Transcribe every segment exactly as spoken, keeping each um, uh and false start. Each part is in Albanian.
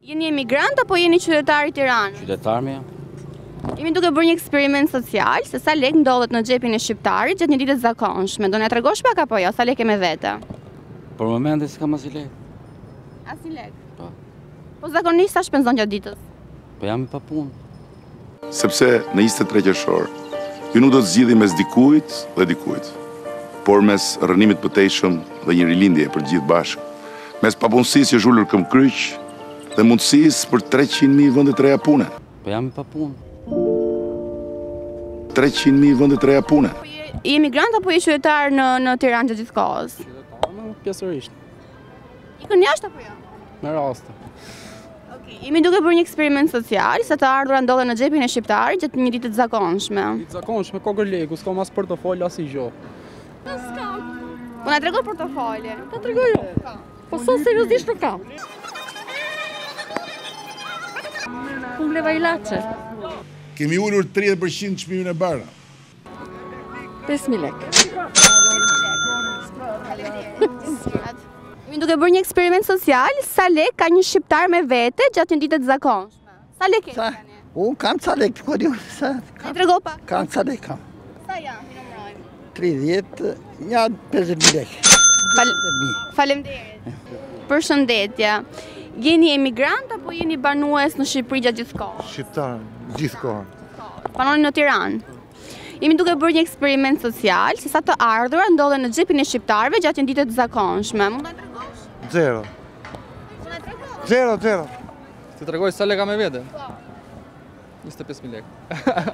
Jeni emigrant apo jeni qytetar i Tiranës? Qytetar me jam. Jemi duke bërë një eksperiment social, se sa lek ndodhet në xhepin e shqiptarit gjatë një dite të zakonshme. Do na tregosh pak apo jo, sa lek e me vete? Për momentin s'kam as i lek. As i lek? Po. Po zakonisht sa shpenzon gjatë ditës? Po jam pa punë. Sepse në njëzet e tre qershor, ju nuk do të zgjidhni mes dikujt dhe dikujt, por mes rënimit pëtejshëm dhe një rilindje për gjithë bashkë, mes papunësisë që zhullur këm kryq dhe mundësisë për treqind mijë vende të reja pune. Po jam pa punë. treqind mijë vende të reja pune. Je emigrant apo je qytetar në në Tiranë gjatë gjithë kohës? Qytetar, më pjesërisht. Ikën jashtë apo jo? Me raste. Okej, jemi duke bërë një eksperiment social, sa të ardhurat ndodhen në xhepin e shqiptarit gjatë një dite të zakonshme. Ditë zakonshme, kokër leku, s'kam as portofol, as i gjo. S'kam. Po na trego portofolin. Po tregoj jo. Po son seriozisht nuk kam. Unë bleva ilaçe. Kemi ullur tridhjetë përqind çmimin e bara. pesë mijë lekë. Jemi duke bërë një eksperiment social, sa lek ka një shqiptar me vete gjatë një dite të zakonshme? Sa lek e keni? Unë kam ca lek, po di sa. Ne trego pak. Kam ca lek kam. Sa janë, i numërojmë? tridhjetë, ja pesëdhjetë mijë lekë. Fal Faleminderit. Përshëndetje. Jeni emigrant apo jeni banues në Shqipëri gjatë gjithë kohës? Shqiptar, gjithë kohën. Banoni në Tiranë. Jemi duke bërë një eksperiment social, se sa të ardhurat ndodhen në xhepin e shqiptarëve gjatë një dite të zakonshme. Mund ta tregosh? Zero. Mund ta tregosh? Zero, zero. Ti tregoj sa lek kam me vete? Po. njëzet e pesë mijë lekë.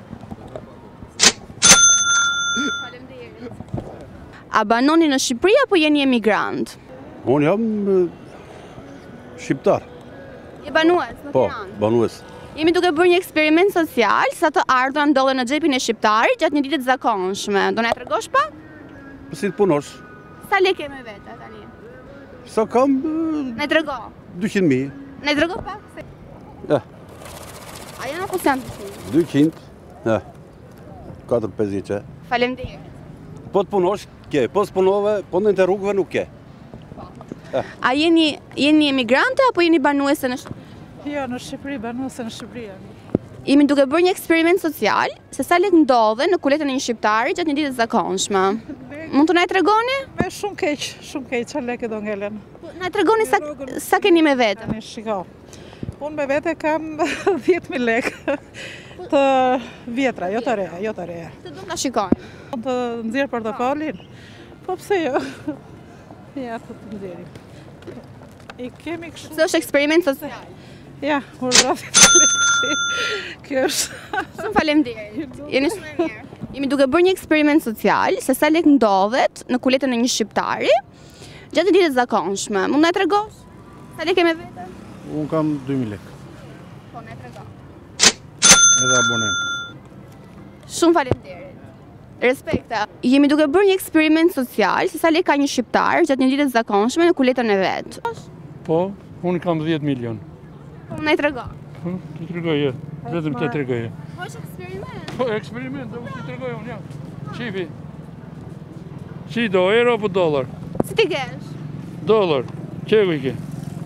A banoni në Shqipëri apo jeni emigrant? Unë jam shqiptar. Je banues në Po, Tiranë? banues. Jemi duke bërë një eksperiment social, sa të ardhurat ndodhen në xhepin e shqiptarit gjatë një dite të zakonshme. Do na tregosh pak? Po si të punosh? Sa lek e me vete tani? Sa kam Na trego. dyqind mijë. Na trego pak. Se... Ja, A janë apo s'janë të shumë? dyqind. Ja. katër pesëdhjetë. Faleminderit. Po të punosh, ke. Po s'punove, po në të rrugëve nuk ke. A jeni jeni emigrante apo jeni banuese në Shqipëri? Jo, në Shqipëri, banuese në Shqipëri. Jemi duke bërë një eksperiment social, se sa lek ndodhen në kuletën e një shqiptari gjatë një dite të zakonshme. Mund të na e tregoni? Me shumë keq, shumë keq, çfarë lekë do ngelen. Na e tregoni sa sa keni me vete? Tani shiko. Unë me vete kam dhjetë mijë lekë të vjetra, jo të reja, jo të reja. Të do ta shikojmë. Mund të nxjerr portofolin? Po pse jo? Ja, të të nxjerrim. I kemi kështu. Se është eksperiment social. Ja, urdhrafi. Kjo është. Shumë faleminderit. Jeni shumë e mirë. Jemi duke bërë një eksperiment social, se sa lek ndodhet në kuletën e një shqiptari gjatë një dite të zakonshme. Mund na e tregosh? Sa lek e me vete? Unë kam dy mijë lekë. Po na e trego. Edhe abonem. Shumë faleminderit. Respekta. Jemi duke bërë një eksperiment social, se sa lek ka një shqiptar gjatë një dite të zakonshme në kuletën e vet. Po, unë kam dhjetë milion. Po na e trego. Të tregoj, vetëm të tregoj. Po është eksperiment. Po, eksperiment, do të tregoj unë, ja. Qifi. Qi do, euro apo dollar? Si ti kesh? Dollar. Qeku i ke?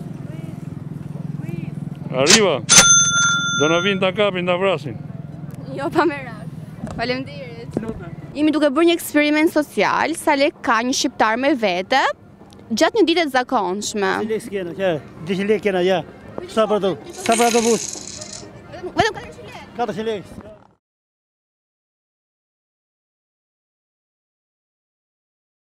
Arriva. Do na vinë ta kapin, ta vrasin. Jo, pa merak. Faleminderit. Jemi duke bërë një eksperiment social, sa lek ka një shqiptar me vete gjatë një dite të zakonshme. Një lekë s'kena, që, dyqind lekë kena, ja. Sa për ato, sa për ato bus? Vetëm katërqind lekë. katërqind lekë.